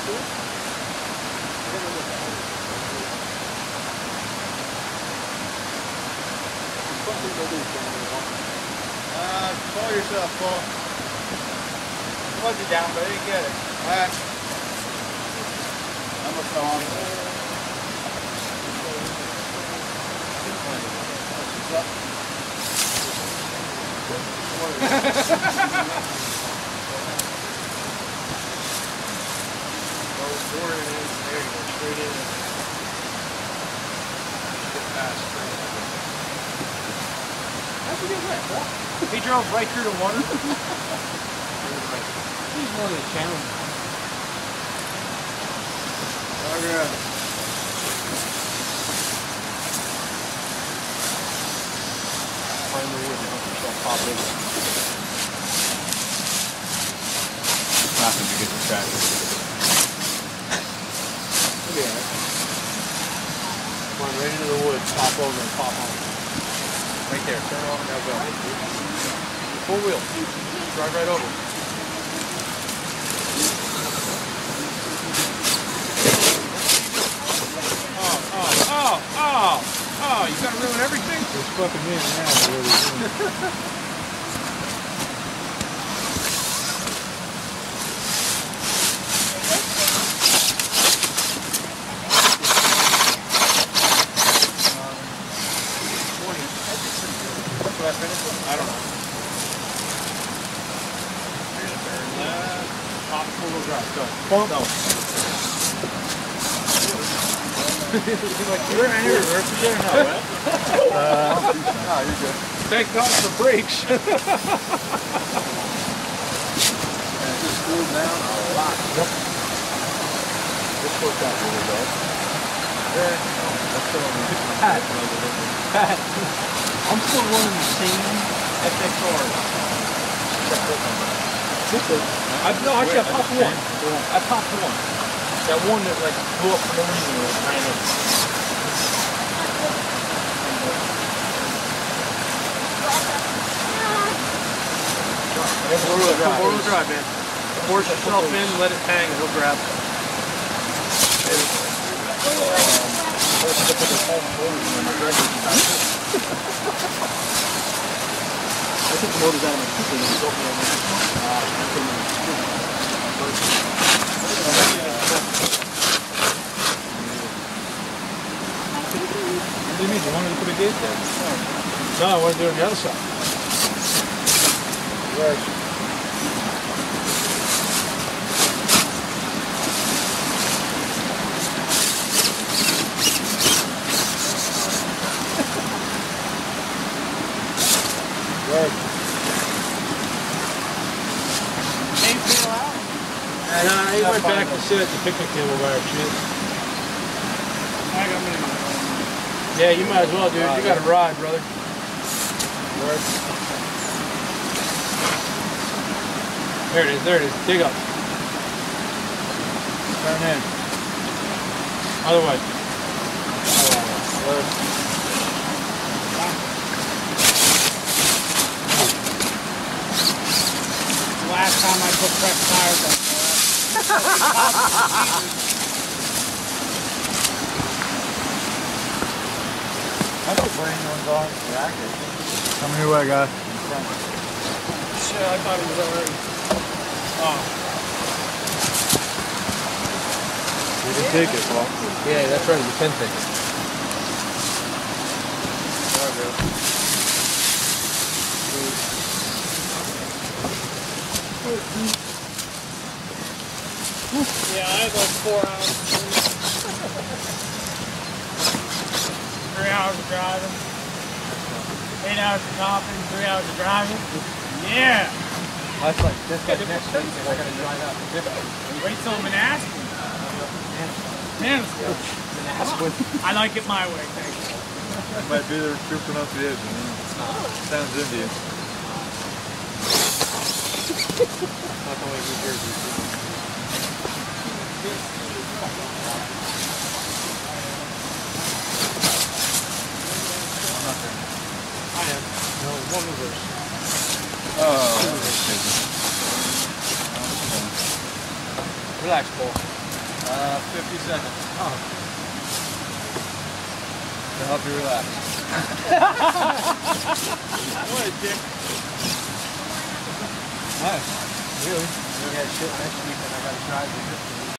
Call yourself, Paul. Plug it down, but I didn't get it. Alright. I'm gonna go on. There you go, straight in. Get past straight. How'd you get wet, Paul? He drove right through the water. He's one of the challenge. Okay. Find the wood and yourself pop in. Nothing to get distracted. Yeah. Come on, right into the woods, pop over and pop on. Right there, turn off, now go. Full wheel, drive right over. Oh, you gotta ruin everything? It's fucking me now, really. I don't know. Pop full drive, go. Bump. No. You're in here, reverse again, no, right? No, you're good. Thank God for brakes. And just cool down a lot. Yep. This worked out really well. Pat, I'm still running the same FXR. No, actually, I popped one. I popped one. That one that like blew up for no reason was kind of. Four-wheel drive, man. Force yourself in, let it hang, and it'll grab. I took the motors out of my kitchen and it's open on What do you mean? You wanted to put a gate there? No, I wanted to do it on the other side. Right. And he went back to sit at the picnic table by our shit. Yeah, you might as well, dude. You got a ride, brother. There it is, there it is. Dig up. Turn in. Other way. Last time I put fresh tires on I put brand new ones on. Jacket. Come your way, guy. shit. I thought it was already. Oh. You can take it, Paul. Yeah, that's right. You can take it. Yeah, I had like 4 hours. 3 hours of driving. 8 hours of coffee, 3 hours of driving. Yeah! That's like this guy next week and I gotta drive out to Diffie. Wait till Manassas. Manassas. I like it my way, thank you. Might be their true pronunciation. Sounds Indian. Not the way New Jersey. I am. No, one reverse. Oh. Relax, Paul. 50 seconds. Oh. To help you relax. What a dick. Nice. Really? We got shit next week and I gotta drive to